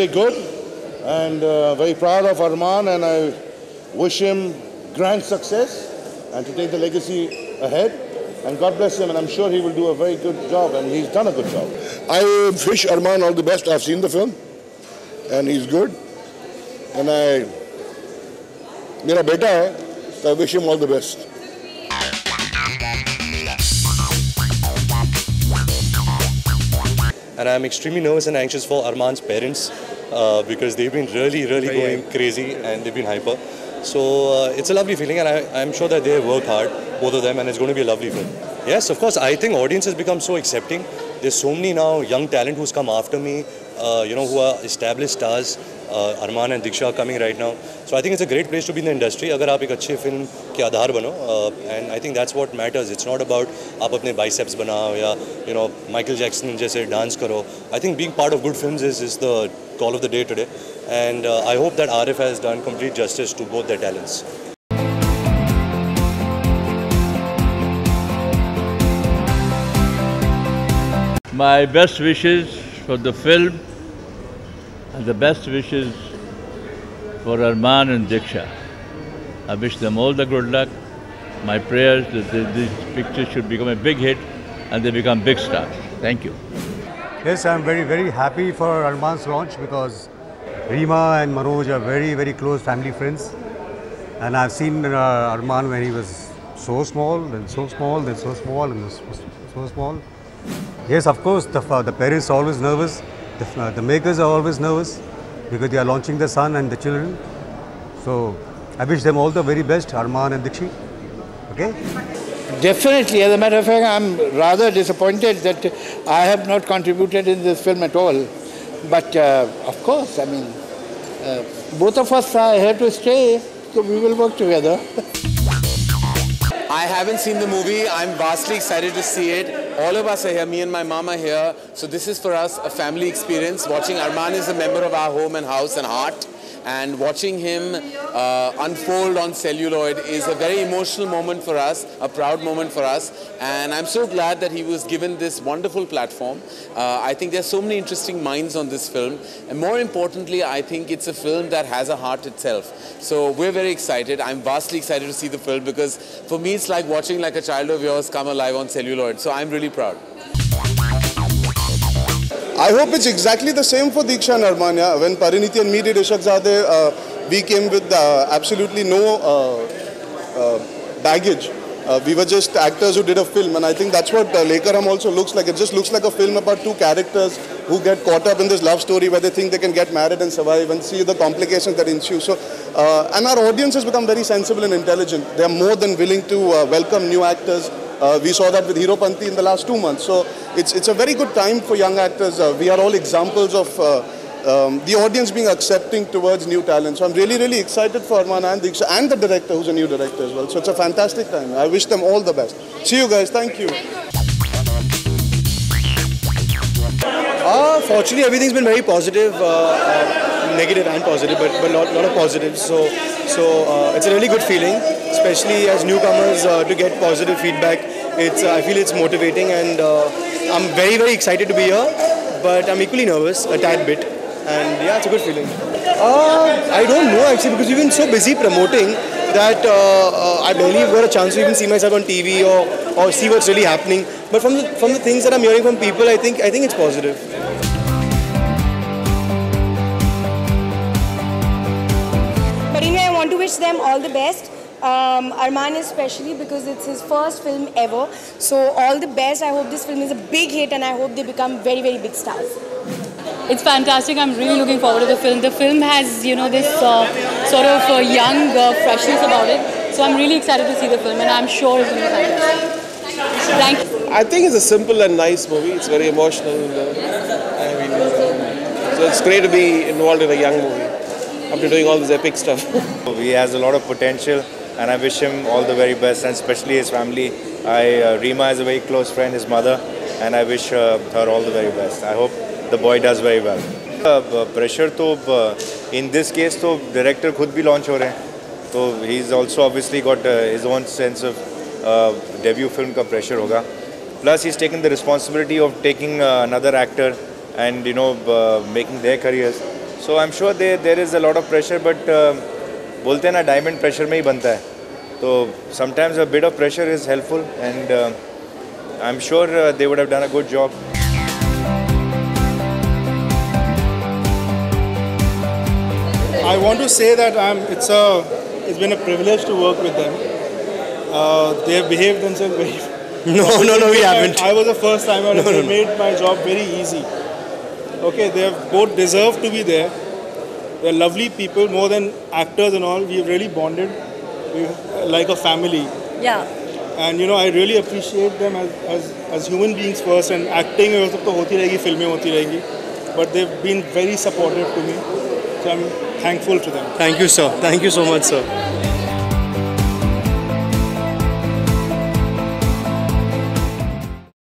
very good and very proud of Arman, and I wish him grand success and to take the legacy ahead. And God bless him, and I'm sure he will do a very good job, and he's done a good job. I wish Arman all the best. I've seen the film, and he's good. And मेरा बेटा है, so I wish him all the best. And I'm extremely nervous and anxious for Arman's parents because they've been really going crazy and they've been hyper. So it's a lovely feeling, and I'm sure that they work hard, both of them, and it's going to be a lovely film. Yes, of course. I think audience has become so accepting. There's so many now young talent who's come after me, who are established stars. Arman and Diksha are coming right now. So I think it's a great place to be in the industry. अगर आप एक अच्छे film के आधार बनो, and I think that's what matters. It's not about आप अपने biceps बनाओ या Michael Jackson जैसे dance करो. I think being part of good films is the call of the day today, and I hope that Arif has done complete justice to both their talents. My best wishes for the film and the best wishes for Arman and Diksha. I wish them all the good luck. My prayers that this picture should become a big hit and they become big stars. Thank you. Yes, I'm very happy for Arman's launch because Reema and Manoj are very close family friends. And I've seen Arman when he was so small, then so small, then so small, and so small. Yes, of course, the parents are always nervous. The makers are always nervous because they are launching the son and the children. So I wish them all the very best, Arman and Dikshi. Okay? Definitely. As a matter of fact, I'm rather disappointed that I have not contributed in this film at all. But of course, I mean, both of us are here to stay, so we will work together. I haven't seen the movie. I'm vastly excited to see it. All of us are here. Me and my mom are here. So this is for us a family experience. Watching Arman is a member of our home and house and heart. And watching him unfold on celluloid is a very emotional moment for us, a proud moment for us. And I'm so glad that he was given this wonderful platform. I think there's so many interesting minds on this film. And more importantly, I think it's a film that has a heart itself. So we're very excited. I'm vastly excited to see the film because for me, it's like watching like a child of yours come alive on celluloid. So I'm really proud. I hope it's exactly the same for Diksha and Arman. Yeah? When Pariniti and me did Ishaq Zadeh, we came with absolutely no baggage. We were just actors who did a film, and I think that's what Lekar Hum also looks like. It just looks like a film about two characters who get caught up in this love story where they think they can get married and survive and see the complications that ensue. So, and our audience has become very sensible and intelligent. They are more than willing to welcome new actors. We saw that with Hero Panti in the last 2 months. So it's a very good time for young actors. We are all examples of the audience being accepting towards new talent. So I'm really excited for Arman and Diksha and the director, who's a new director as well. So it's a fantastic time. I wish them all the best. See you guys. Thank you. Fortunately, everything's been very positive, negative and positive, but a lot of positives. So it's a really good feeling, especially as newcomers to get positive feedback. I feel it's motivating, and I'm very excited to be here. But I'm equally nervous, a tad bit, and yeah, it's a good feeling. I don't know actually because we've been so busy promoting that I barely got a chance to even see myself on TV or see what's really happening. But from the things that I'm hearing from people, I think it's positive. But anyway, I want to wish them all the best. Arman especially because it's his first film ever. So all the best. I hope this film is a big hit and I hope they become very big stars. It's fantastic. I'm really looking forward to the film. The film has, this sort of young freshness about it. So I'm really excited to see the film and I'm sure it's going to be fantastic. Thank you. I think it's a simple and nice movie. It's very emotional. So it's great to be involved in a young movie after doing all this epic stuff. He has a lot of potential and I wish him all the very best, and especially his family. Reema is a very close friend, his mother, and I wish her all the very best. I hope the boy does very well. Pressure to in this case to director खुद भी launch हो रहे हैं, तो he's also obviously got his own sense of debut film का pressure होगा. Plus he's taken the responsibility of taking another actor and making their careers. So I'm sure there is a lot of pressure, but बोलते हैं ना diamond pressure में ही बनता है. So sometimes a bit of pressure is helpful, and I'm sure they would have done a good job. I want to say that it's been a privilege to work with them. They have behaved themselves very. No, we haven't. I was the first timer, and they made my job very easy. Okay, they have both deserved to be there. They're lovely people, more than actors and all. We've really bonded. We're like a family. Yeah. And I really appreciate them as human beings first. And acting तो होती रहेगी, फिल्में होती रहेंगी. But they've been very supportive to me. So I'm thankful to them. Thank you, sir. Thank you so much, sir.